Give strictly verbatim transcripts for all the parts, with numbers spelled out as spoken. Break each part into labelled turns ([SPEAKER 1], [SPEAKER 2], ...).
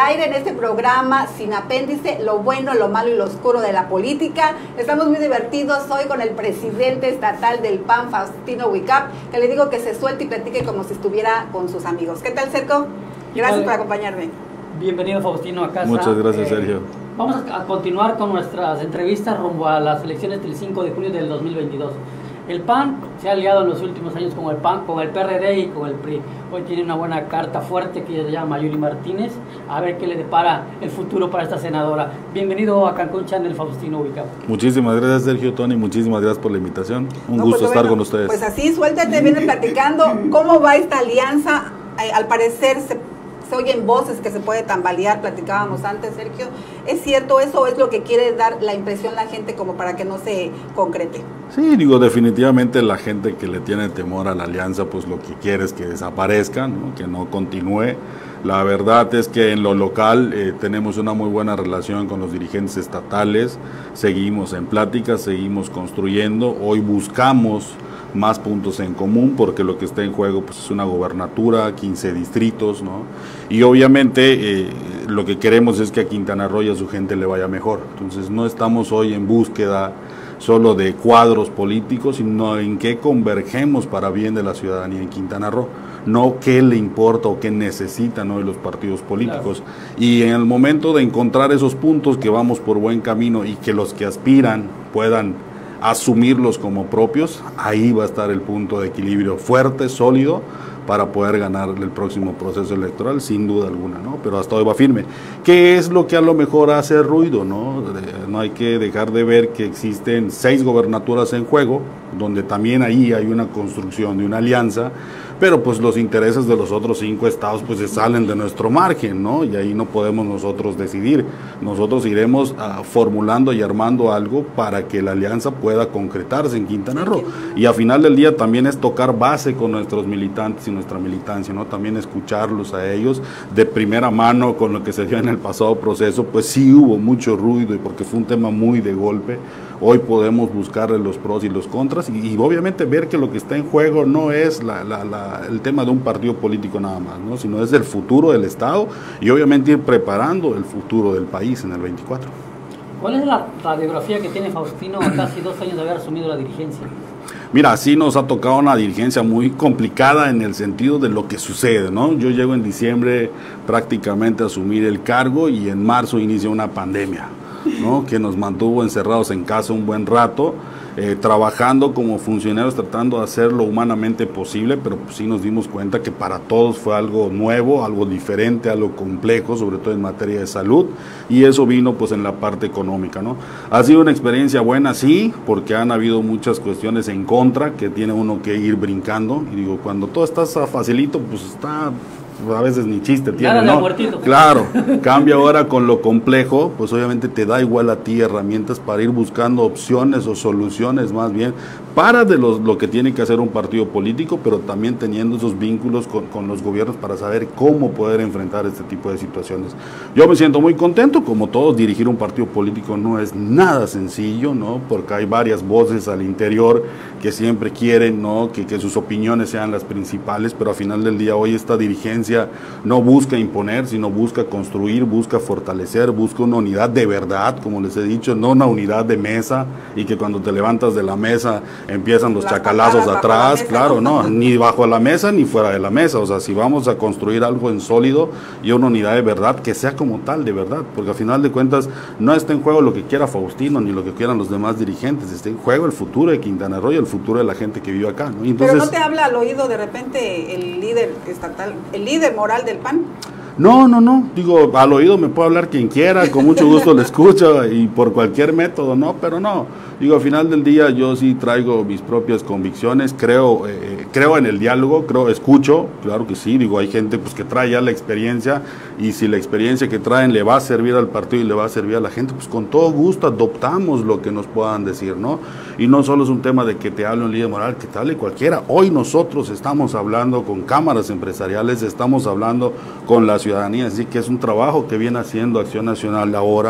[SPEAKER 1] aire en este programa sin apéndice, lo bueno, lo malo y lo oscuro de la política. Estamos muy divertidos hoy con el presidente estatal del P A N, Faustino Huicap, que le digo que se suelte y platique como si estuviera con sus amigos. ¿Qué tal, Cerco? Gracias por acompañarme.
[SPEAKER 2] Bienvenido, Faustino, a casa.
[SPEAKER 3] Muchas gracias,
[SPEAKER 2] eh,
[SPEAKER 3] Sergio.
[SPEAKER 2] Vamos a continuar con nuestras entrevistas rumbo a las elecciones del cinco de junio del dos mil veintidós. El P A N se ha aliado en los últimos años con el P A N, con el P R D y con el P R I. Hoy tiene una buena carta fuerte que se llama Yuri Martínez. A ver qué le depara el futuro para esta senadora. Bienvenido a Cancún Channel, Faustino Huicap.
[SPEAKER 3] Muchísimas gracias, Sergio, Tony. Muchísimas gracias por la invitación. Un
[SPEAKER 1] no,
[SPEAKER 3] gusto
[SPEAKER 1] pues,
[SPEAKER 3] estar
[SPEAKER 1] bueno,
[SPEAKER 3] con ustedes.
[SPEAKER 1] Pues así, suéltate, viene platicando cómo va esta alianza. Al parecer se... Se oyen voces que se puede tambalear, platicábamos antes, Sergio. ¿Es cierto eso o es lo que quiere dar la impresión la gente como para que no se concrete?
[SPEAKER 3] Sí, digo, definitivamente la gente que le tiene temor a la alianza, pues lo que quiere es que desaparezca, ¿no? Que no continúe. La verdad es que en lo local eh, tenemos una muy buena relación con los dirigentes estatales, seguimos en pláticas, seguimos construyendo, hoy buscamos más puntos en común, porque lo que está en juego pues es una gobernatura, quince distritos, ¿no? Y obviamente eh, lo que queremos es que a Quintana Roo y a su gente le vaya mejor. Entonces no estamos hoy en búsqueda solo de cuadros políticos, sino en qué convergemos para bien de la ciudadanía en Quintana Roo, no qué le importa o qué necesitan hoy los partidos políticos. Claro. Y en el momento de encontrar esos puntos, que vamos por buen camino y que los que aspiran puedan asumirlos como propios, ahí va a estar el punto de equilibrio fuerte, sólido, para poder ganar el próximo proceso electoral, sin duda alguna, ¿no? Pero hasta hoy va firme. ¿Qué es lo que a lo mejor hace ruido, no? No hay que dejar de ver que existen seis gobernaturas en juego, donde también ahí hay una construcción de una alianza, pero pues los intereses de los otros cinco estados pues se salen de nuestro margen, ¿no? Y ahí no podemos nosotros decidir. Nosotros iremos uh, formulando y armando algo para que la alianza pueda concretarse en Quintana Roo. Y a final del día también es tocar base con nuestros militantes y nuestra militancia, ¿no? También escucharlos a ellos de primera mano con lo que se dio en el pasado proceso, pues sí hubo mucho ruido y porque fue un tema muy de golpe. Hoy podemos buscarle los pros y los contras y, y obviamente ver que lo que está en juego no es la, la, la, el tema de un partido político nada más, ¿no? Sino es el futuro del Estado y obviamente ir preparando el futuro del país en el veinticuatro.
[SPEAKER 2] ¿Cuál es la radiografía que tiene Faustino a casi dos años de haber asumido la dirigencia?
[SPEAKER 3] Mira, sí nos ha tocado una dirigencia muy complicada en el sentido de lo que sucede, ¿no? Yo llego en diciembre prácticamente a asumir el cargo y en marzo inicia una pandemia, ¿no? Que nos mantuvo encerrados en casa un buen rato, eh, trabajando como funcionarios, tratando de hacer lo humanamente posible, pero pues sí nos dimos cuenta que para todos fue algo nuevo, algo diferente, algo complejo, sobre todo en materia de salud, y eso vino pues en la parte económica, ¿no? Ha sido una experiencia buena, sí, porque han habido muchas cuestiones en contra que tiene uno que ir brincando, y digo, cuando todo está facilito, pues está... a veces ni chiste tiene, ¿no? Claro, cambia ahora con lo complejo, pues obviamente te da igual a ti herramientas para ir buscando opciones o soluciones más bien para de los, lo que tiene que hacer un partido político, pero también teniendo esos vínculos con, con los gobiernos para saber cómo poder enfrentar este tipo de situaciones. Yo me siento muy contento, como todos, dirigir un partido político no es nada sencillo, ¿no? Porque hay varias voces al interior que siempre quieren, ¿no? Que, que sus opiniones sean las principales, pero al final del día hoy esta dirigencia no busca imponer, sino busca construir, busca fortalecer, busca una unidad de verdad, como les he dicho, no una unidad de mesa y que cuando te levantas de la mesa empiezan los Las chacalazos atrás, mesa, claro, ¿no? no, ni bajo la mesa ni fuera de la mesa. O sea, si vamos a construir algo en sólido y una unidad de verdad, que sea como tal de verdad, porque al final de cuentas no está en juego lo que quiera Faustino ni lo que quieran los demás dirigentes, está en juego el futuro de Quintana Roo y el futuro de la gente que vive acá, ¿no? Entonces,
[SPEAKER 1] pero no te habla al oído de repente el líder estatal, el líder moral del P A N.
[SPEAKER 3] No, no, no, digo, al oído me puede hablar quien quiera, con mucho gusto le escucho y por cualquier método, no, pero no, digo, al final del día yo sí traigo mis propias convicciones, creo eh, creo en el diálogo, creo, escucho, claro que sí, digo, hay gente pues que trae ya la experiencia y si la experiencia que traen le va a servir al partido y le va a servir a la gente, pues con todo gusto adoptamos lo que nos puedan decir, ¿no? Y no solo es un tema de que te hable un líder moral, que te hable cualquiera, hoy nosotros estamos hablando con cámaras empresariales, estamos hablando con las ciudadanía, así que es un trabajo que viene haciendo Acción Nacional ahora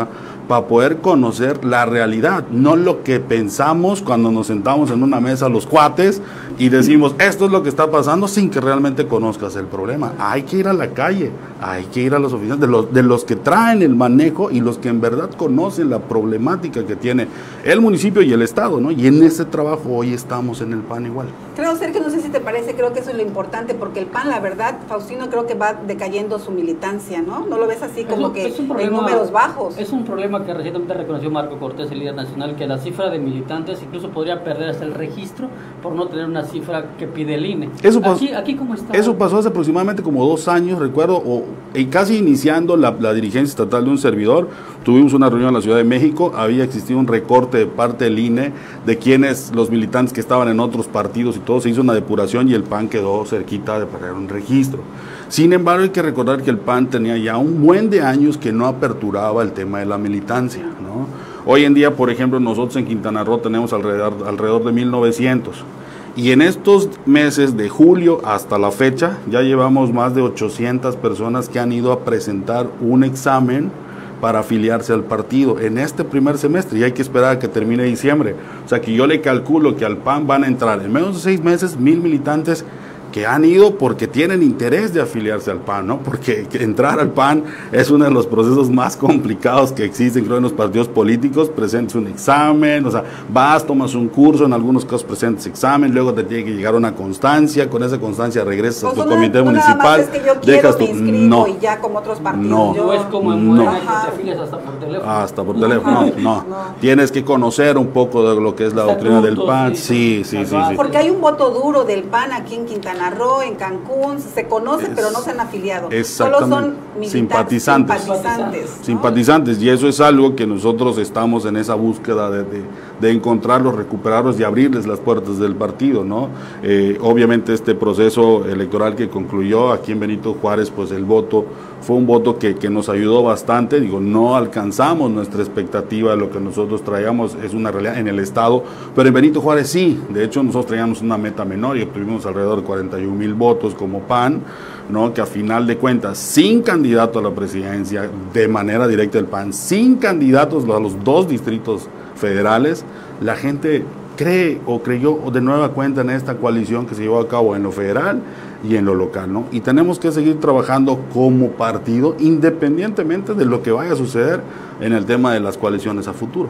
[SPEAKER 3] para poder conocer la realidad, no lo que pensamos cuando nos sentamos en una mesa los cuates y decimos, esto es lo que está pasando, sin que realmente conozcas el problema. Hay que ir a la calle, hay que ir a las oficinas de los, de los que traen el manejo y los que en verdad conocen la problemática que tiene el municipio y el estado, ¿no? Y en ese trabajo hoy estamos en el P A N igual.
[SPEAKER 1] Creo, Sergio, no sé si te parece, creo que eso es lo importante, porque el P A N, la verdad, Faustino, creo que va decayendo su militancia, ¿no? ¿No lo ves así como que en números bajos?
[SPEAKER 2] Es un problema que recientemente reconoció Marco Cortés, el líder nacional, que la cifra de militantes incluso podría perder hasta el registro por no tener una cifra que pide el I N E.
[SPEAKER 3] Eso pasó,
[SPEAKER 2] aquí, aquí ¿cómo está?
[SPEAKER 3] Eso pasó hace aproximadamente como dos años, recuerdo, o, y casi iniciando la, la dirigencia estatal de un servidor, tuvimos una reunión en la Ciudad de México, había existido un recorte de parte del I N E de quienes, los militantes que estaban en otros partidos y todo, se hizo una depuración y el P A N quedó cerquita de perder un registro. Sin embargo, hay que recordar que el P A N tenía ya un buen de años que no aperturaba el tema de la militancia, ¿no? Hoy en día, por ejemplo, nosotros en Quintana Roo tenemos alrededor, alrededor de mil novecientos. Y en estos meses de julio hasta la fecha, ya llevamos más de ochocientas personas que han ido a presentar un examen para afiliarse al partido en este primer semestre, y hay que esperar a que termine diciembre. O sea que yo le calculo que al P A N van a entrar en menos de seis meses mil militantes que han ido porque tienen interés de afiliarse al P A N, ¿no? Porque entrar al P A N es uno de los procesos más complicados que existen, creo, en los partidos políticos. Presentes un examen, o sea, vas, tomas un curso, en algunos casos presentes examen, luego te tiene que llegar una constancia, con esa constancia regresas
[SPEAKER 1] pues
[SPEAKER 3] a tu
[SPEAKER 1] no,
[SPEAKER 3] comité
[SPEAKER 1] no
[SPEAKER 3] municipal,
[SPEAKER 1] nada más es que yo quiero,
[SPEAKER 3] dejas tu...
[SPEAKER 1] me inscribo
[SPEAKER 3] No,
[SPEAKER 1] y ya como otros partidos.
[SPEAKER 3] No,
[SPEAKER 1] yo...
[SPEAKER 2] no es como en
[SPEAKER 3] no.
[SPEAKER 2] Morena, que te afilias hasta por teléfono.
[SPEAKER 3] Hasta por teléfono, no, no,
[SPEAKER 1] no.
[SPEAKER 3] Tienes que conocer un poco de lo que es la doctrina del P A N, sí, sí, sí, sí.
[SPEAKER 1] Porque hay un voto duro del P A N aquí en Quintana Roo, en Cancún, se conocen, es, pero no se han afiliado. Solo son
[SPEAKER 3] simpatizantes.
[SPEAKER 1] Simpatizantes, ¿no?
[SPEAKER 3] Simpatizantes, y eso es algo que nosotros estamos en esa búsqueda de, de, de encontrarlos, recuperarlos y abrirles las puertas del partido, ¿no? Eh, obviamente este proceso electoral que concluyó aquí en Benito Juárez, pues el voto fue un voto que, que nos ayudó bastante. Digo, no alcanzamos nuestra expectativa de lo que nosotros traíamos, es una realidad en el estado, pero en Benito Juárez sí. De hecho, nosotros traíamos una meta menor y obtuvimos alrededor de cuarenta y un mil votos como P A N, ¿no? Que a final de cuentas, sin candidato a la presidencia de manera directa del P A N, sin candidatos a los dos distritos federales, la gente cree o creyó de nueva cuenta en esta coalición que se llevó a cabo en lo federal y en lo local, ¿no? Y tenemos que seguir trabajando como partido, independientemente de lo que vaya a suceder en el tema de las coaliciones a futuro.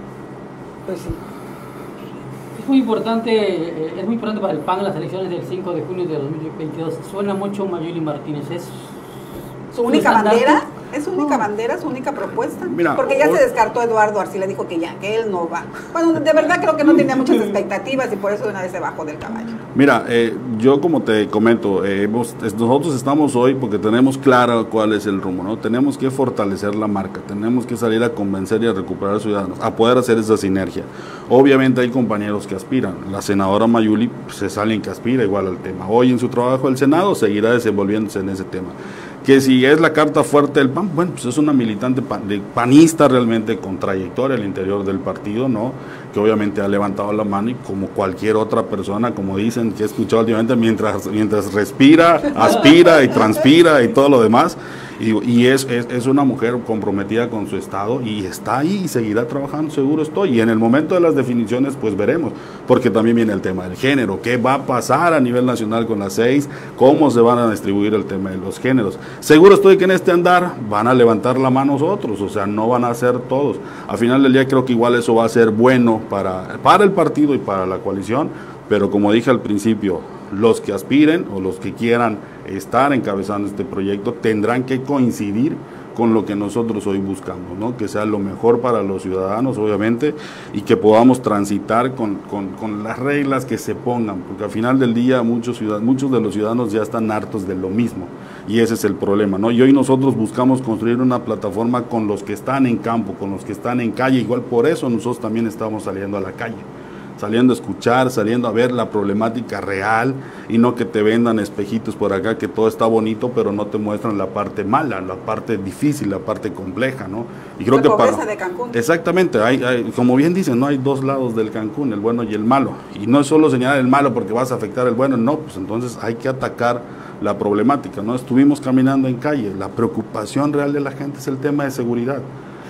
[SPEAKER 1] Pues sí.
[SPEAKER 2] Es muy importante, es muy importante para el P A N las elecciones del cinco de junio de dos mil veintidós. Suena mucho Mayuli Martínez, ¿es
[SPEAKER 1] su única bandera? ¿Es su única bandera, su única propuesta?
[SPEAKER 3] Mira,
[SPEAKER 1] porque ya
[SPEAKER 3] hoy,
[SPEAKER 1] se descartó Eduardo Arcila, dijo que ya, que él no va. Bueno, de verdad creo que no tenía muchas expectativas y por eso de una vez se bajó del caballo.
[SPEAKER 3] Mira, eh, yo como te comento, eh, hemos, nosotros estamos hoy porque tenemos claro cuál es el rumbo, ¿no? Tenemos que fortalecer la marca, tenemos que salir a convencer y a recuperar a ciudadanos, a poder hacer esa sinergia. Obviamente hay compañeros que aspiran, la senadora Mayuli pues, es alguien que aspira igual al tema. Hoy en su trabajo del Senado seguirá desenvolviéndose en ese tema. Que si es la carta fuerte del P A N, bueno, pues es una militante pan, de, panista realmente con trayectoria al interior del partido, ¿no? Que obviamente ha levantado la mano y como cualquier otra persona, como dicen, que he escuchado últimamente, mientras, mientras respira, aspira y transpira y todo lo demás, y, y es, es, es una mujer comprometida con su estado y está ahí y seguirá trabajando, seguro estoy, y en el momento de las definiciones pues veremos, porque también viene el tema del género, qué va a pasar a nivel nacional con las seis, cómo se van a distribuir el tema de los géneros. Seguro estoy que en este andar van a levantar la mano otros, o sea, no van a ser todos. Al final del día creo que igual eso va a ser bueno para, para el partido y para la coalición, pero como dije al principio, los que aspiren o los que quieran estar encabezando este proyecto tendrán que coincidir con lo que nosotros hoy buscamos, ¿no? Que sea lo mejor para los ciudadanos, obviamente, y que podamos transitar con, con, con las reglas que se pongan, porque al final del día muchos, ciudadanos, muchos de los ciudadanos ya están hartos de lo mismo, y ese es el problema, ¿no? Y hoy nosotros buscamos construir una plataforma con los que están en campo, con los que están en calle, igual por eso nosotros también estamos saliendo a la calle, saliendo a escuchar, saliendo a ver la problemática real y no que te vendan espejitos por acá que todo está bonito pero no te muestran la parte mala, la parte difícil, la parte compleja, ¿no? Y creo
[SPEAKER 1] la
[SPEAKER 3] que
[SPEAKER 1] pobreza
[SPEAKER 3] para,
[SPEAKER 1] de Cancún.
[SPEAKER 3] Exactamente, hay, hay, como bien dicen, no hay dos lados del Cancún, el bueno y el malo, y no es solo señalar el malo porque vas a afectar el bueno, no, pues entonces hay que atacar la problemática, ¿no? Estuvimos caminando en calle, la preocupación real de la gente es el tema de seguridad.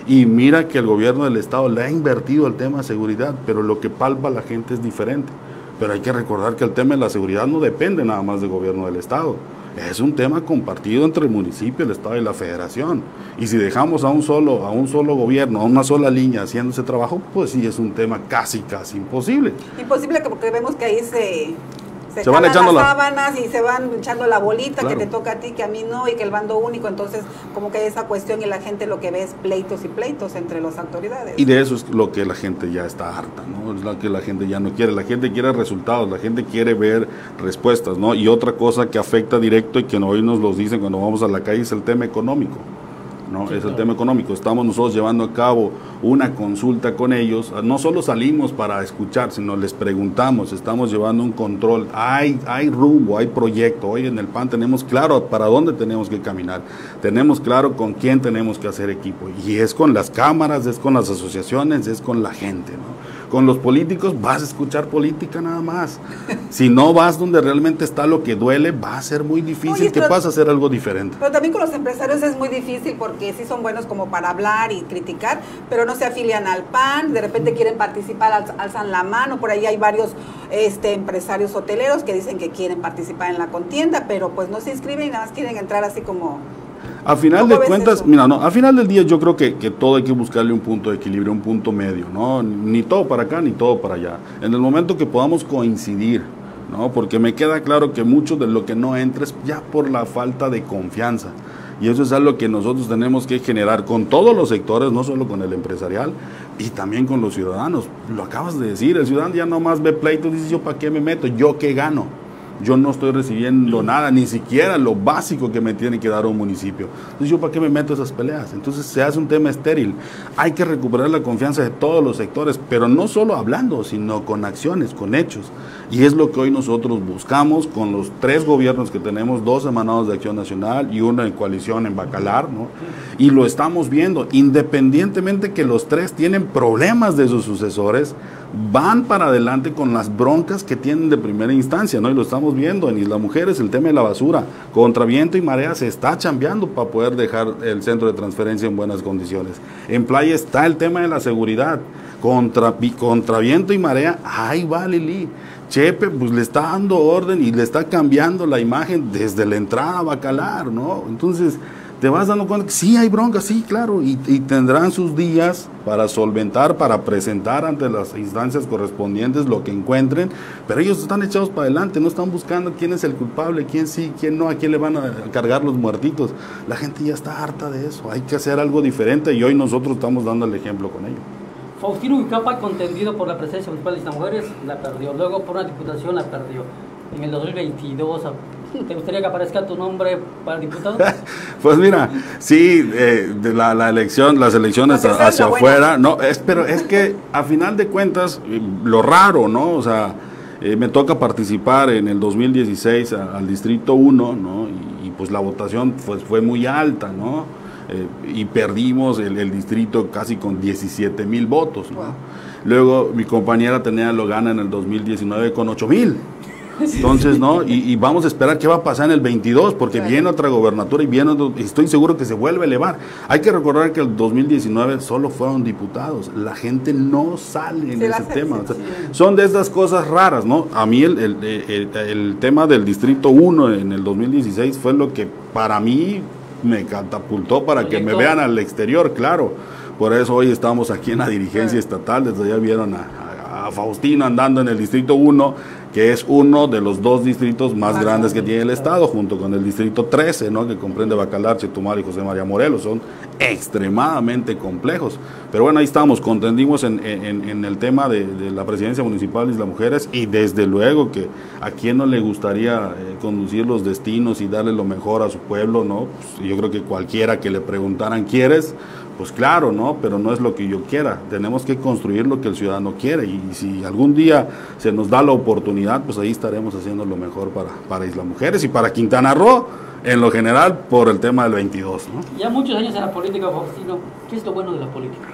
[SPEAKER 3] Y mira que el gobierno del estado le ha invertido el tema de seguridad, pero lo que palpa la gente es diferente. Pero hay que recordar que el tema de la seguridad no depende nada más del gobierno del estado. Es un tema compartido entre el municipio, el estado y la federación. Y si dejamos a un solo, a un solo gobierno, a una sola línea haciendo ese trabajo, pues sí es un tema casi, casi imposible.
[SPEAKER 1] Imposible porque vemos que ahí se... Se,
[SPEAKER 3] se van echando
[SPEAKER 1] las
[SPEAKER 3] la...
[SPEAKER 1] sábanas y se van echando la bolita,
[SPEAKER 3] claro,
[SPEAKER 1] que te toca a ti, que a mí no, y que el bando único, entonces como que hay esa cuestión y la gente lo que ve es pleitos y pleitos entre las autoridades.
[SPEAKER 3] Y de eso es lo que la gente ya está harta, ¿no? Es lo que la gente ya no quiere, la gente quiere resultados, la gente quiere ver respuestas, ¿no? Y otra cosa que afecta directo y que hoy nos los dicen cuando vamos a la calle es el tema económico, ¿no? Sí, es el tema económico. Estamos nosotros llevando a cabo una consulta con ellos, no solo salimos para escuchar, sino les preguntamos, estamos llevando un control, hay, hay rumbo, hay proyecto. Hoy en el P A N tenemos claro para dónde tenemos que caminar, tenemos claro con quién tenemos que hacer equipo, y es con las cámaras, es con las asociaciones, es con la gente, ¿no? Con los políticos vas a escuchar política nada más. Si no vas donde realmente está lo que duele, va a ser muy difícil. Oye, que puedas hacer algo diferente.
[SPEAKER 1] Pero también con los empresarios es muy difícil porque sí son buenos como para hablar y criticar, pero no se afilian al P A N, de repente quieren participar, alzan la mano. Por ahí hay varios este, empresarios hoteleros que dicen que quieren participar en la contienda, pero pues no se inscriben y nada más quieren entrar así como...
[SPEAKER 3] A final de cuentas, eso? mira, no, a final del día yo creo que, que todo hay que buscarle un punto de equilibrio, un punto medio, ¿no? Ni todo para acá, ni todo para allá. En el momento que podamos coincidir, ¿no? Porque me queda claro que mucho de lo que no entra es ya por la falta de confianza. Y eso es algo que nosotros tenemos que generar con todos los sectores, no solo con el empresarial, y también con los ciudadanos. Lo acabas de decir, el ciudadano ya nomás ve pleitos y dice, ¿yo para qué me meto? ¿Yo qué gano? Yo no estoy recibiendo nada, ni siquiera lo básico que me tiene que dar un municipio. Entonces, ¿yo para qué me meto esas peleas? Entonces, se hace un tema estéril. Hay que recuperar la confianza de todos los sectores, pero no solo hablando, sino con acciones, con hechos. Y es lo que hoy nosotros buscamos con los tres gobiernos que tenemos, dos emanados de Acción Nacional y una en coalición en Bacalar, ¿no? Y lo estamos viendo, independientemente que los tres tienen problemas de sus sucesores, van para adelante con las broncas que tienen de primera instancia, ¿no? Y lo estamos viendo en Isla Mujeres, el tema de la basura, contra viento y marea se está chambeando para poder dejar el centro de transferencia en buenas condiciones. En Playa está el tema de la seguridad, contra, contra viento y marea, ahí va Lili. Chepe pues le está dando orden y le está cambiando la imagen desde la entrada a Bacalar, ¿no? Entonces te vas dando cuenta que sí hay bronca, sí, claro, y, y tendrán sus días para solventar, para presentar ante las instancias correspondientes lo que encuentren, pero ellos están echados para adelante, no están buscando quién es el culpable, quién sí, quién no, a quién le van a cargar los muertitos. La gente ya está harta de eso, hay que hacer algo diferente y hoy nosotros estamos dando el ejemplo con ello.
[SPEAKER 2] Faustino Huicapa, contendido por la presidencia municipal de Isla Mujeres, la perdió, luego por una diputación la perdió. En el dos mil veintidós, ¿te gustaría que aparezca tu nombre para diputado?
[SPEAKER 3] Pues mira, sí, eh, de la, la elección, las elecciones a, hacia afuera, no, es, pero es que a final de cuentas, lo raro, ¿no? O sea, eh, me toca participar en el dos mil dieciséis a, al Distrito uno, ¿no? Y, y pues la votación pues, fue muy alta, ¿no? Eh, y perdimos el, el distrito casi con diecisiete mil votos, ¿no? Wow. Luego mi compañera Tenea lo gana en el dos mil diecinueve con ocho mil. Entonces, ¿no? Y, y vamos a esperar qué va a pasar en el veintidós, porque claro, viene otra gobernatura y viene otro, y estoy seguro que se vuelve a elevar. Hay que recordar que el dos mil diecinueve solo fueron diputados, la gente no sale en sí, ese tema. O sea, son de estas cosas raras, ¿no? A mí el, el, el, el tema del Distrito uno en el dos mil dieciséis fue lo que para mí me catapultó para que me vean al exterior, claro. Por eso hoy estamos aquí en la dirigencia estatal, desde allá vieron a, a, a Faustino andando en el Distrito uno, que es uno de los dos distritos más grandes que tiene el estado, junto con el Distrito trece, ¿no? Que comprende Bacalar, Chetumal y José María Morelos. Son extremadamente complejos. Pero bueno, ahí estamos, contendimos en, en, en el tema de, de la presidencia municipal de Isla Mujeres, y desde luego que a quien no le gustaría eh, conducir los destinos y darle lo mejor a su pueblo, ¿no? Pues yo creo que cualquiera que le preguntaran, ¿quieres? Pues claro, ¿no? Pero no es lo que yo quiera. Tenemos que construir lo que el ciudadano quiere, y, y si algún día se nos da la oportunidad, pues ahí estaremos haciendo lo mejor para, para Isla Mujeres y para Quintana Roo, en lo general, por el tema del veintidós, ¿no?
[SPEAKER 2] Ya muchos años en la política, Faustino, ¿qué es lo bueno de la política?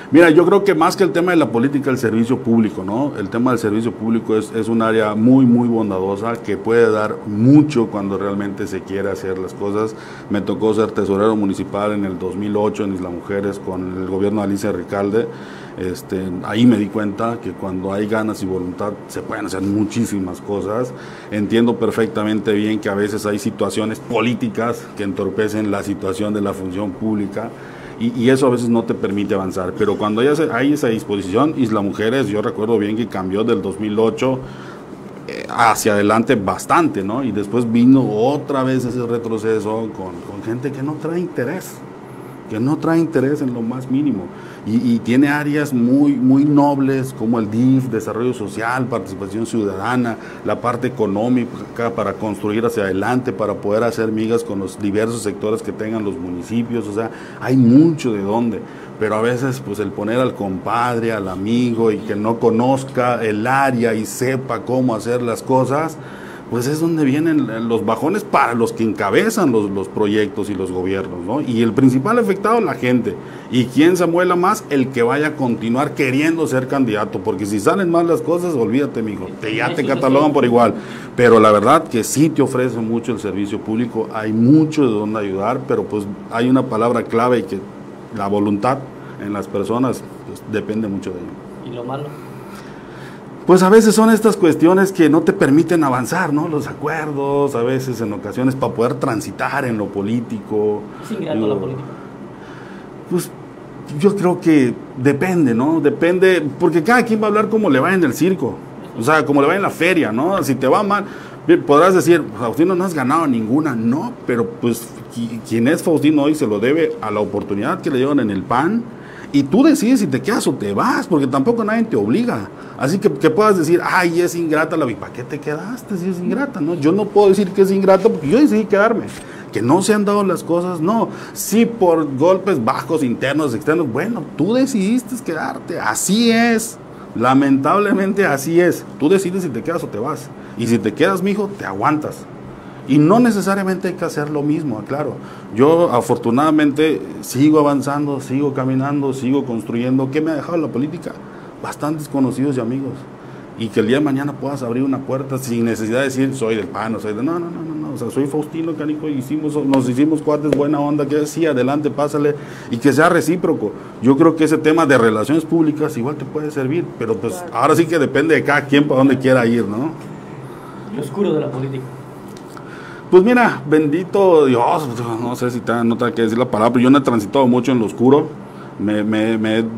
[SPEAKER 3] Mira, yo creo que más que el tema de la política, el servicio público, ¿no? El tema del servicio público es, es un área muy, muy bondadosa que puede dar mucho cuando realmente se quiere hacer las cosas. Me tocó ser tesorero municipal en el dos mil ocho en Isla Mujeres con el gobierno de Alicia Ricalde. Este, ahí me di cuenta que cuando hay ganas y voluntad se pueden hacer muchísimas cosas. Entiendo perfectamente bien que a veces hay situaciones políticas que entorpecen la situación de la función pública. Y, y eso a veces no te permite avanzar, pero cuando hay, hay esa disposición, Isla Mujeres, yo recuerdo bien que cambió del dos mil ocho eh, hacia adelante bastante, ¿no? Y después vino otra vez ese retroceso con, con gente que no trae interés, que no trae interés en lo más mínimo. Y, y tiene áreas muy, muy nobles como el D I F, desarrollo social, participación ciudadana, la parte económica para construir hacia adelante, para poder hacer migas con los diversos sectores que tengan los municipios. O sea, hay mucho de dónde, pero a veces pues el poner al compadre, al amigo y que no conozca el área y sepa cómo hacer las cosas, pues es donde vienen los bajones para los que encabezan los, los proyectos y los gobiernos, ¿no? Y el principal afectado, la gente. ¿Y quién se muela más? El que vaya a continuar queriendo ser candidato, porque si salen mal las cosas, olvídate, mijo, te, ya te catalogan por igual. Pero la verdad que sí te ofrece mucho el servicio público, hay mucho de dónde ayudar, pero pues hay una palabra clave y que la voluntad en las personas pues, depende mucho de ello.
[SPEAKER 2] ¿Y lo malo?
[SPEAKER 3] Pues a veces son estas cuestiones que no te permiten avanzar, ¿no? Los acuerdos, a veces en ocasiones para poder transitar en lo político.
[SPEAKER 2] ¿Es ingrato la política?
[SPEAKER 3] Pues yo creo que depende, ¿no? Depende, porque cada quien va a hablar como le va en el circo, o sea, como le va en la feria, ¿no? Si te va mal, podrás decir, Faustino, no has ganado ninguna, no, pero pues quien es Faustino hoy se lo debe a la oportunidad que le dieron en el P A N. Y tú decides si te quedas o te vas, porque tampoco nadie te obliga. Así que, que puedas decir, ay, es ingrata la vida. ¿Para qué te quedaste si es ingrata? ¿No? Yo no puedo decir que es ingrata porque yo decidí quedarme. Que no se han dado las cosas, no. Sí, por golpes bajos, internos, externos. Bueno, tú decidiste quedarte. Así es. Lamentablemente así es. Tú decides si te quedas o te vas. Y si te quedas, mijo, te aguantas. Y no necesariamente hay que hacer lo mismo, claro. Yo afortunadamente sigo avanzando, sigo caminando, sigo construyendo. ¿Qué me ha dejado la política? Bastantes conocidos y amigos. Y que el día de mañana puedas abrir una puerta sin necesidad de decir, soy del P A N, soy de... No, no, no, no, no. O sea, soy Faustino Canico y hicimos, nos hicimos cuates, buena onda, que sí, adelante, pásale. Y que sea recíproco. Yo creo que ese tema de relaciones públicas igual te puede servir, pero pues claro, ahora sí que depende de cada quien para dónde quiera ir, ¿no?
[SPEAKER 2] Lo oscuro de la política.
[SPEAKER 3] Pues mira, bendito Dios, no sé si te, no tengo que decir la palabra, pero yo no he transitado mucho en lo oscuro, me, me, me he eh,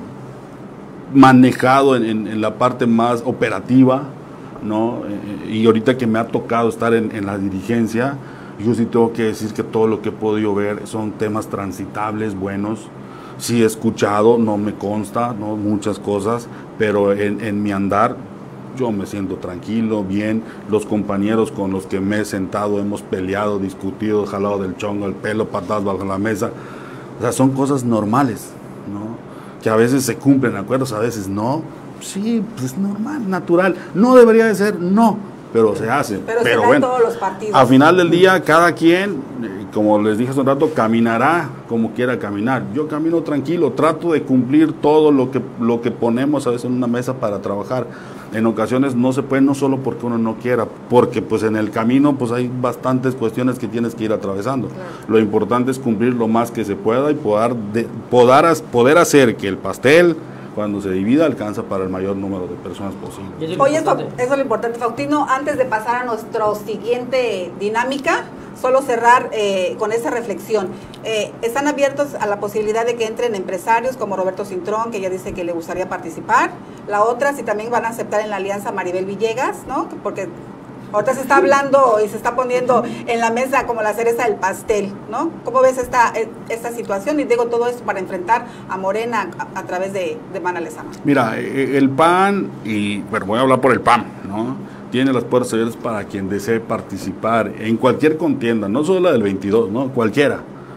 [SPEAKER 3] manejado en, en, en la parte más operativa, ¿no? Eh, y ahorita que me ha tocado estar en, en la dirigencia, yo sí tengo que decir que todo lo que he podido ver son temas transitables, buenos. Sí he escuchado, no me consta, ¿no? Muchas cosas, pero en, en mi andar yo me siento tranquilo, bien. Los compañeros con los que me he sentado hemos peleado, discutido, jalado del chongo, el pelo, patadas bajo la mesa. O sea, son cosas normales, ¿no? Que a veces se cumplen acuerdos, a veces no. Sí, pues es normal, natural. No debería de ser, no, pero se hace.
[SPEAKER 1] Pero,
[SPEAKER 3] pero
[SPEAKER 1] se
[SPEAKER 3] bueno,
[SPEAKER 1] todos los partidos.
[SPEAKER 3] Al final del día, cada quien, eh, como les dije hace un rato, caminará como quiera caminar. Yo camino tranquilo, trato de cumplir todo lo que, lo que ponemos a veces en una mesa para trabajar. En ocasiones no se puede, no solo porque uno no quiera, porque pues en el camino pues hay bastantes cuestiones que tienes que ir atravesando. Claro. Lo importante es cumplir lo más que se pueda y poder, de, poder, poder hacer que el pastel, cuando se divida, alcanza para el mayor número de personas posible.
[SPEAKER 1] Oye, eso, eso es lo importante, Faustino. Antes de pasar a nuestra siguiente dinámica, solo cerrar eh, con esa reflexión. Eh, están abiertos a la posibilidad de que entren empresarios como Roberto Cintrón, que ya dice que le gustaría participar. La otra, si también van a aceptar en la alianza Maribel Villegas, ¿no? Porque ahorita se está hablando y se está poniendo en la mesa como la cereza del pastel, ¿no? ¿Cómo ves esta, esta situación? Y digo todo esto para enfrentar a Morena a, a través de, de Mana Lezama.
[SPEAKER 3] Mira, el P A N, y bueno, voy a hablar por el P A N, ¿no? Tiene las puertas abiertas para quien desee participar en cualquier contienda, no solo la del veintidós, ¿no? Cualquiera.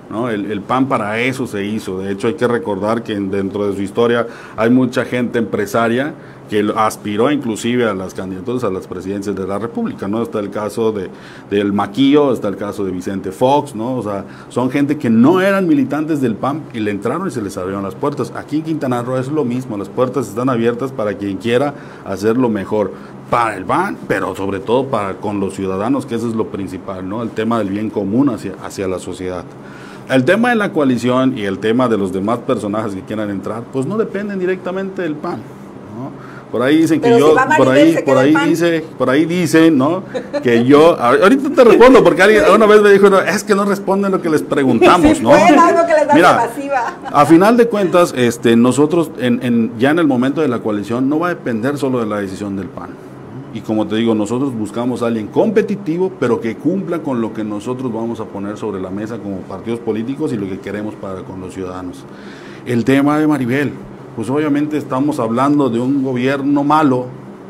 [SPEAKER 3] ¿no? El, el P A N para eso se hizo. De hecho, hay que recordar que dentro de su historia hay mucha gente empresaria que aspiró inclusive a las candidaturas a las presidencias de la República, ¿no? Está el caso de del Maquillo, está el caso de Vicente Fox, ¿no? O sea, son gente que no eran militantes del P A N y le entraron y se les abrieron las puertas. Aquí en Quintana Roo es lo mismo, las puertas están abiertas para quien quiera hacerlo mejor para el P A N, pero sobre todo para con los ciudadanos, que eso es lo principal, ¿no? El tema del bien común hacia, hacia la sociedad. El tema de la coalición y el tema de los demás personajes que quieran entrar, pues no dependen directamente del P A N, ¿no? Por ahí dicen que
[SPEAKER 1] pero
[SPEAKER 3] yo,
[SPEAKER 1] si
[SPEAKER 3] por ahí, por ahí dice, por ahí dicen, ¿no? Que yo, ahorita te respondo, porque alguien una vez me dijo, no, es que no responden lo que les preguntamos,
[SPEAKER 1] sí,
[SPEAKER 3] ¿no?
[SPEAKER 1] Bueno, algo que les da
[SPEAKER 3] Mira,
[SPEAKER 1] evasiva.
[SPEAKER 3] A final de cuentas, este, nosotros, en, en, ya en el momento de la coalición, no va a depender solo de la decisión del P A N. Y como te digo, nosotros buscamos a alguien competitivo, pero que cumpla con lo que nosotros vamos a poner sobre la mesa como partidos políticos y lo que queremos para con los ciudadanos. El tema de Maribel, pues obviamente estamos hablando de un gobierno malo,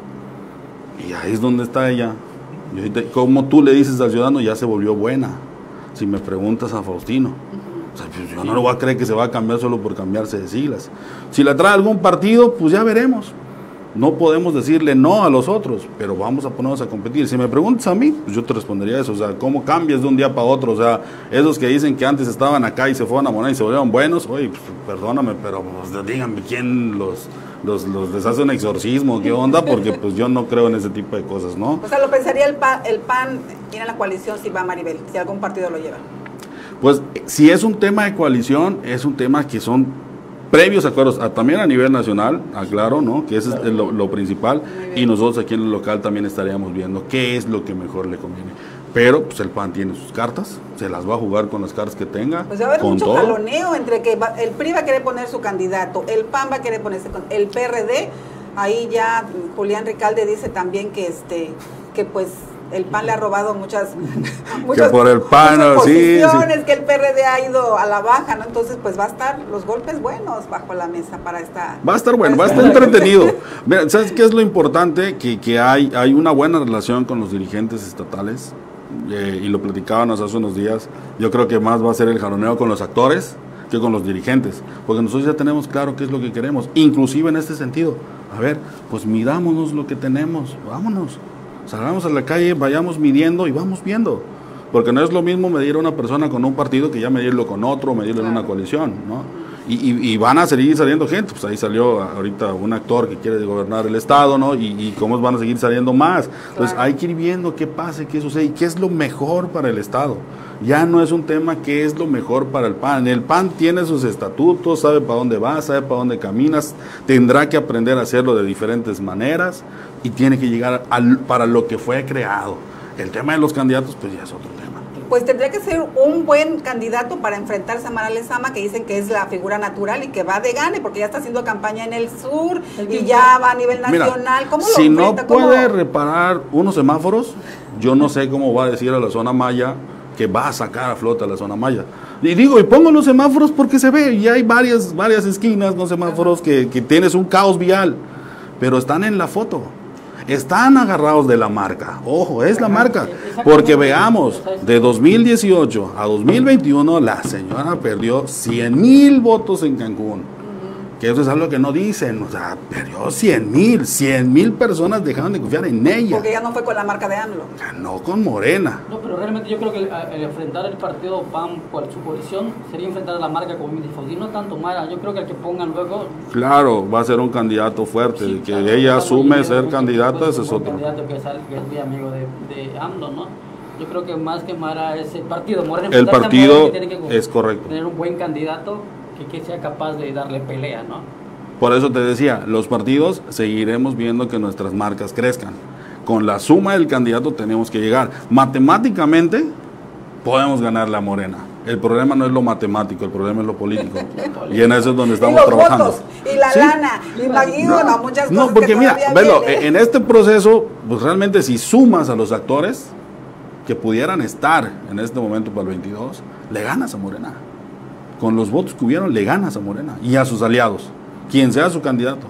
[SPEAKER 3] y ahí es donde está ella. Y ahorita, como tú le dices al ciudadano, ya se volvió buena, si me preguntas a Faustino. O sea, pues yo no le voy a creer que se va a cambiar solo por cambiarse de siglas. Si la trae algún partido, pues ya veremos. No podemos decirle no a los otros, pero vamos a ponernos a competir. Si me preguntas a mí, pues yo te respondería eso. O sea, ¿cómo cambias de un día para otro? O sea, esos que dicen que antes estaban acá y se fueron a Morena y se volvieron buenos, oye, pues, perdóname, pero pues, díganme quién los, los, los les hace un exorcismo, qué onda, porque pues yo no creo en ese tipo de cosas, ¿no?
[SPEAKER 1] O sea, lo pensaría el, pa, el P A N ir a la coalición si va Maribel, si algún partido lo lleva.
[SPEAKER 3] Pues si es un tema de coalición, es un tema que son previos acuerdos, a, también a nivel nacional, aclaro, ¿no? Que eso es lo, lo principal, y nosotros aquí en el local también estaríamos viendo qué es lo que mejor le conviene. Pero pues el P A N tiene sus cartas, se las va a jugar con las cartas que tenga.
[SPEAKER 1] Pues va a haber
[SPEAKER 3] con
[SPEAKER 1] mucho
[SPEAKER 3] todo.
[SPEAKER 1] jaloneo entre que va, el P R I va a querer poner su candidato, el P A N va a querer ponerse con el P R D, ahí ya Julián Ricalde dice también que este, que pues el P A N le ha robado muchas, muchas,
[SPEAKER 3] que por el P A N,
[SPEAKER 1] muchas posiciones,
[SPEAKER 3] sí, sí.
[SPEAKER 1] que el P R D ha ido a la baja, ¿no? Entonces, pues va a estar los golpes buenos bajo la mesa para esta...
[SPEAKER 3] Va a estar bueno, va a estar entretenido. Mira, ¿sabes qué es lo importante? Que, que hay, hay una buena relación con los dirigentes estatales, eh, y lo platicábamos hace unos días. Yo creo que más va a ser el jaloneo con los actores que con los dirigentes, porque nosotros ya tenemos claro qué es lo que queremos, inclusive en este sentido. A ver, pues midámonos lo que tenemos, vámonos. Salgamos a la calle, vayamos midiendo y vamos viendo. Porque no es lo mismo medir a una persona con un partido que ya medirlo con otro, medirlo en una coalición, ¿no? Y, y, y van a seguir saliendo gente. Pues ahí salió ahorita un actor que quiere gobernar el Estado, ¿no? Y, y cómo van a seguir saliendo más. Entonces hay que ir viendo qué pasa, qué sucede y qué es lo mejor para el Estado. Ya no es un tema qué es lo mejor para el P A N. El P A N tiene sus estatutos, sabe para dónde va, sabe para dónde caminas, tendrá que aprender a hacerlo de diferentes maneras y tiene que llegar al, para lo que fue creado. El tema de los candidatos, pues ya es otro tema.
[SPEAKER 1] Pues tendría que ser un buen candidato para enfrentarse a Mara Lezama, que dicen que es la figura natural y que va de gane, porque ya está haciendo campaña en el sur y ya va a nivel nacional.
[SPEAKER 3] Mira,
[SPEAKER 1] ¿Cómo lo
[SPEAKER 3] si
[SPEAKER 1] enfrenta?
[SPEAKER 3] no puede
[SPEAKER 1] ¿Cómo?
[SPEAKER 3] reparar unos semáforos, yo no sé cómo va a decir a la zona maya que va a sacar a flote a la zona maya. Y digo, y pongo los semáforos porque se ve, y hay varias, varias esquinas con semáforos que, que tienes un caos vial, pero están en la foto. Están agarrados de la marca, ojo, es la marca, porque veamos, de dos mil dieciocho a dos mil veintiuno la señora perdió cien mil votos en Cancún, que eso es algo que no dicen, o sea, perdió cien mil, cien mil personas dejaron de confiar en ella.
[SPEAKER 1] Porque ya no fue con la marca de AMLO.
[SPEAKER 3] Ganó con Morena.
[SPEAKER 2] No, pero realmente yo creo que el, el enfrentar el partido P A N por su coalición sería enfrentar a la marca como mi difusión, no tanto Mara. Yo creo que el que pongan luego...
[SPEAKER 3] Claro, va a ser un candidato fuerte,
[SPEAKER 2] Sí,
[SPEAKER 3] de que
[SPEAKER 2] claro,
[SPEAKER 3] ella
[SPEAKER 2] claro,
[SPEAKER 3] asume
[SPEAKER 2] y
[SPEAKER 3] ser
[SPEAKER 2] un-
[SPEAKER 3] candidata,
[SPEAKER 2] pues,
[SPEAKER 3] ese es
[SPEAKER 2] un
[SPEAKER 3] otro.
[SPEAKER 2] candidato que es, al- que es muy amigo de, de AMLO, ¿no? Yo creo que más que Mara es el partido. Morena,
[SPEAKER 3] El
[SPEAKER 2] enfrentarse a
[SPEAKER 3] partido
[SPEAKER 2] Morena, que tiene que
[SPEAKER 3] es correcto.
[SPEAKER 2] tener un buen candidato que, que sea capaz de darle pelea, ¿no?
[SPEAKER 3] Por eso te decía, los partidos seguiremos viendo que nuestras marcas crezcan. Con la suma del candidato tenemos que llegar. Matemáticamente podemos ganar la Morena. El problema no es lo matemático, el problema es lo político. Y en eso es donde estamos
[SPEAKER 1] y los
[SPEAKER 3] trabajando.
[SPEAKER 1] votos, y la
[SPEAKER 3] ¿Sí?
[SPEAKER 1] lana, y imagino, no, muchas cosas.
[SPEAKER 3] No, porque
[SPEAKER 1] que
[SPEAKER 3] mira,
[SPEAKER 1] todavía
[SPEAKER 3] velo,
[SPEAKER 1] vienen.
[SPEAKER 3] en este proceso, pues realmente si sumas a los actores que pudieran estar en este momento para el veintidós, le ganas a Morena. Con los votos que hubieron, le ganas a Morena y a sus aliados, quien sea su candidato.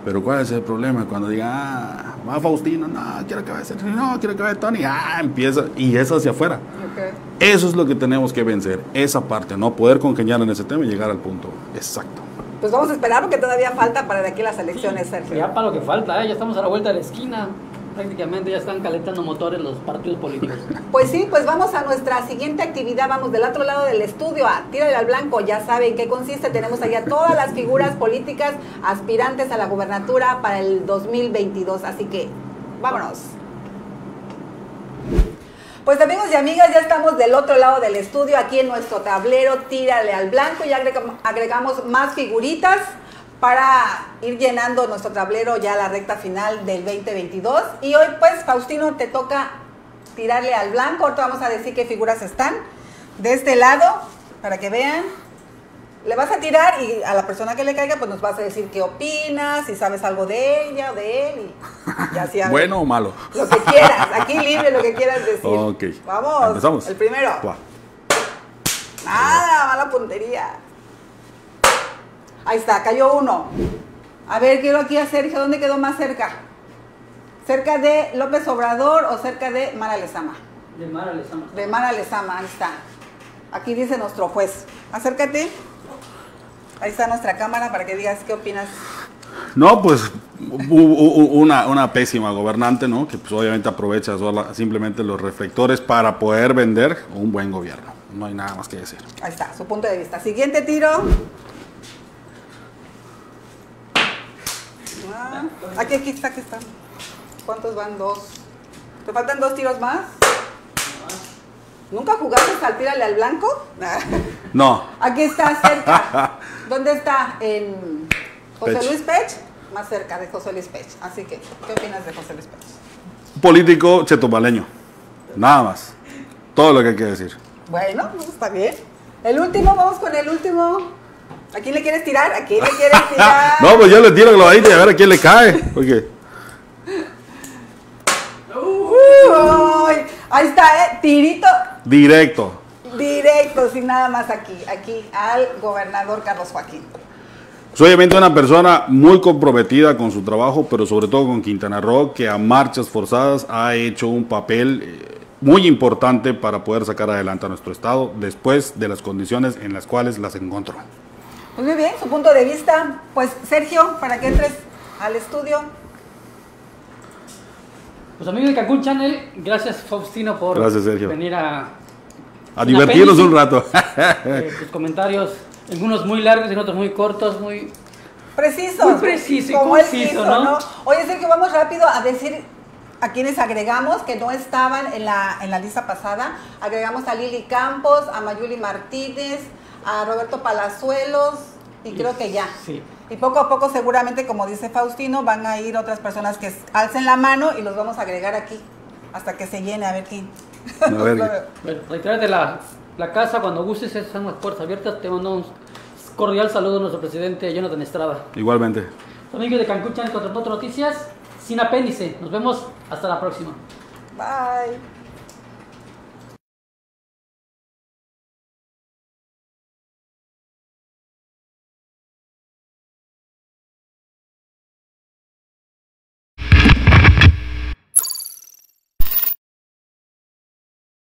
[SPEAKER 3] Pero ¿cuál es el problema? Cuando diga, ah, va Faustino, no, quiero que vaya Sergio, no, quiero que vaya Tony, ah, empieza, y es hacia afuera.
[SPEAKER 1] Okay.
[SPEAKER 3] Eso es lo que tenemos que vencer, esa parte, no poder congeniar en ese tema y llegar al punto exacto.
[SPEAKER 1] Pues vamos a esperar porque todavía falta para de aquí las elecciones,
[SPEAKER 2] Sí,
[SPEAKER 1] Sergio.
[SPEAKER 2] ya para lo que falta, ¿eh? Ya estamos a la vuelta de la esquina. Prácticamente ya están calentando motores los partidos políticos.
[SPEAKER 1] Pues sí, pues vamos a nuestra siguiente actividad. Vamos del otro lado del estudio a Tírale al Blanco. Ya saben qué consiste. Tenemos allá todas las figuras políticas aspirantes a la gubernatura para el dos mil veintidós. Así que vámonos. Pues amigos y amigas, ya estamos del otro lado del estudio, aquí en nuestro tablero Tírale al Blanco. Ya agregamos, agregamos más figuritas para ir llenando nuestro tablero ya a la recta final del veinte veintidós. Y hoy pues, Faustino, te toca tirarle al blanco. Ahorita vamos a decir qué figuras están de este lado, para que vean. Le vas a tirar y a la persona que le caiga pues nos vas a decir qué opinas, si sabes algo de ella o de él. Y, y así a ver.
[SPEAKER 3] ¿Bueno o malo?
[SPEAKER 1] Lo que quieras, aquí libre lo que quieras decir.
[SPEAKER 3] Ok.
[SPEAKER 1] Vamos,
[SPEAKER 3] Empezamos.
[SPEAKER 1] el primero.
[SPEAKER 3] Va.
[SPEAKER 1] Nada, mala puntería. Ahí está, cayó uno. A ver, quiero aquí a Sergio, ¿dónde quedó más cerca? ¿Cerca de López Obrador o cerca de Mara Lezama?
[SPEAKER 2] De Mara Lezama.
[SPEAKER 1] De Mara Lezama, ahí está. Aquí dice nuestro juez. Acércate. Ahí está nuestra cámara para que digas qué opinas.
[SPEAKER 3] No, pues una, una pésima gobernante, ¿no? Que pues obviamente aprovecha sola, simplemente los reflectores para poder vender un buen gobierno. No hay nada más que decir.
[SPEAKER 1] Ahí está, su punto de vista. Siguiente tiro. Ah, aquí, aquí está, aquí está. ¿Cuántos van? Dos. ¿Te faltan dos tiros más? ¿Nunca jugaste al tírale al blanco?
[SPEAKER 3] No.
[SPEAKER 1] Aquí está, cerca. ¿Dónde está? En José
[SPEAKER 3] Pech.
[SPEAKER 1] Luis Pech. Más cerca de José Luis Pech. Así que, ¿qué opinas de José Luis Pech?
[SPEAKER 3] Político chetumaleño. Nada más. Todo lo que hay que decir.
[SPEAKER 1] Bueno, pues está bien. El último, vamos con el último. ¿A quién le quieres tirar? ¿A quién le quieres tirar?
[SPEAKER 3] No, pues yo le tiro globadito y a ver a quién le cae. Okay.
[SPEAKER 1] Uy, ahí está, ¿eh? Tirito
[SPEAKER 3] Directo.
[SPEAKER 1] directo, sin nada más aquí. Aquí al gobernador Carlos Joaquín.
[SPEAKER 3] Soy obviamente una persona muy comprometida con su trabajo, pero sobre todo con Quintana Roo, que a marchas forzadas ha hecho un papel eh, muy importante para poder sacar adelante a nuestro estado después de las condiciones en las cuales las encontró.
[SPEAKER 1] Pues muy bien, su punto de vista. Pues Sergio, para que entres al estudio.
[SPEAKER 2] Pues amigos de Cancún Channel, gracias Faustino por
[SPEAKER 3] Gracias, Sergio.
[SPEAKER 2] venir a,
[SPEAKER 3] A divertirnos
[SPEAKER 2] apéndice.
[SPEAKER 3] un rato.
[SPEAKER 2] eh, tus comentarios, algunos muy largos y otros muy cortos, muy...
[SPEAKER 1] Preciso.
[SPEAKER 2] Muy preciso y
[SPEAKER 1] como él
[SPEAKER 2] conciso,
[SPEAKER 1] quiso,
[SPEAKER 2] ¿no?
[SPEAKER 1] Oye, Sergio, vamos rápido a decir a quienes agregamos que no estaban en la, en la lista pasada. Agregamos a Lili Campos, a Mayuli Martínez, a Roberto Palazuelos y creo que ya.
[SPEAKER 2] Sí.
[SPEAKER 1] Y poco a poco seguramente, como dice Faustino, van a ir otras personas que alcen la mano y los vamos a agregar aquí hasta que se llene, a ver quién.
[SPEAKER 3] A ver.
[SPEAKER 2] Bueno, reiterarte la, la casa, cuando gustes, están las puertas abiertas. Te mando un cordial saludo a nuestro presidente Jonathan Estrada.
[SPEAKER 3] Igualmente.
[SPEAKER 2] Amigos de Cancún Channel, con otras noticias, sin apéndice. Nos vemos hasta la próxima.
[SPEAKER 1] Bye.